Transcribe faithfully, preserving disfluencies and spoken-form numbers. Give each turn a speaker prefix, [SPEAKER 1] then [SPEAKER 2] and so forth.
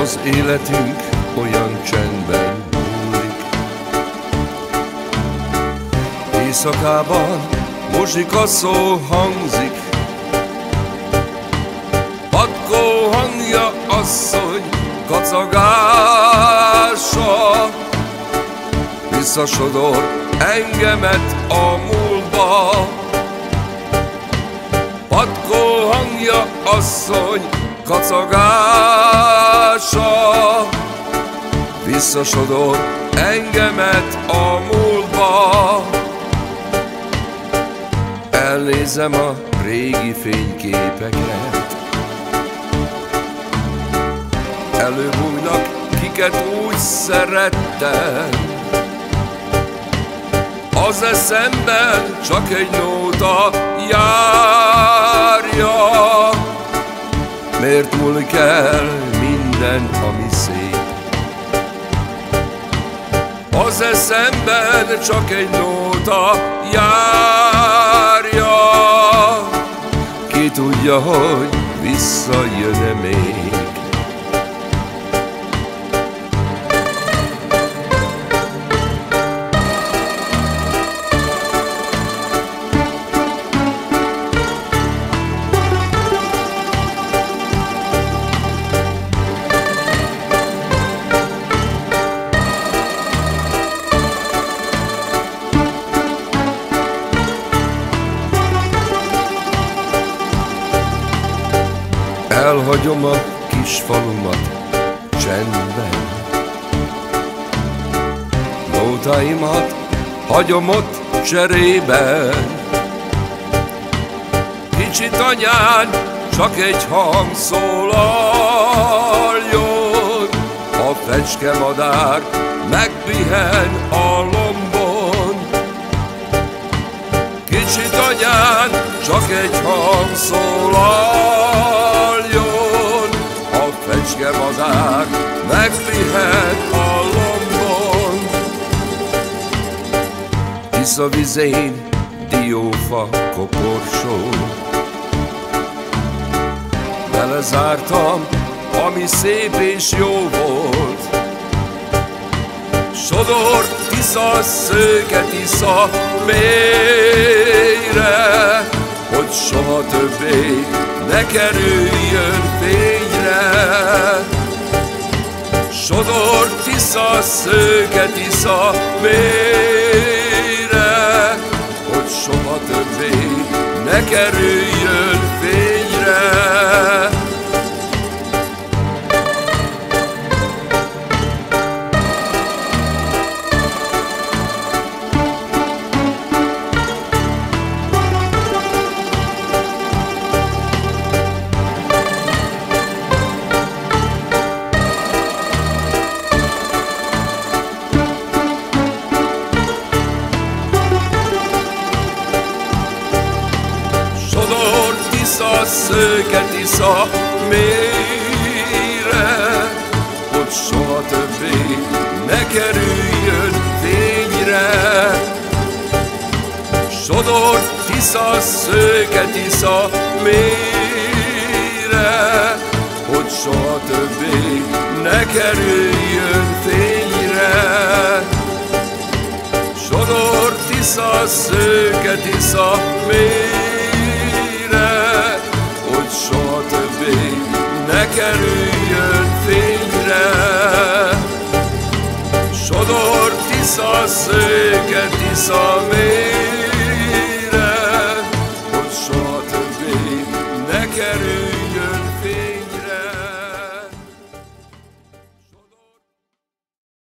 [SPEAKER 1] Az életünk olyan csendben múlik. Éjszakában muzsika szó hangzik, patkó hangja asszony kacagása visszasodor engemet a múltba. Patkó hangja asszony kacagása visszasodor engemet a múltba. Elnézem a régi fényképeket, előbújnak, kiket úgy szerettem. Az eszemben csak egy nóta járja. Miért múlik el minden, ami szép? Az eszemben csak egy nóta járja. Ki tudja, hogy visszajön-e még? Elhagyom a kis falumat csendben, nótáimat hagyom ott cserében. Kicsit anyán, csak egy hang szólaljon, a fecskemadár megpihen a lombon. Kicsit anyán, csak egy hang szólaljon, a fecskemadár megpihen a lombon. Hisz a vizén diófa koporsó, belezártam, ami szép és jó volt. Sodor Tisza, szőke Tisza mélyre, hogy soha többé ne kerüljön fényre. Sodor Tisza, szőke Tisza mélyre, hogy soha többé ne kerüljön fényre. Tisza, szőke Tisza mélyre, hogy soha többé ne kerüljön fényre. Sodor Tisza, szőke Tisza mélyre, hogy soha többé ne kerüljön fényre. Sodor Tisza, szőke Tisza mélyre, hogy soha többé ne kerüljön fényre. Sodor Tisza, szőke Tisza mélyre,